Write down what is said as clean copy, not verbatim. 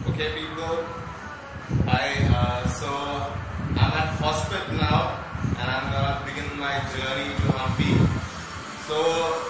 Okay people, hi, so I'm at hospital now and I'm gonna begin my journey to Hampi. So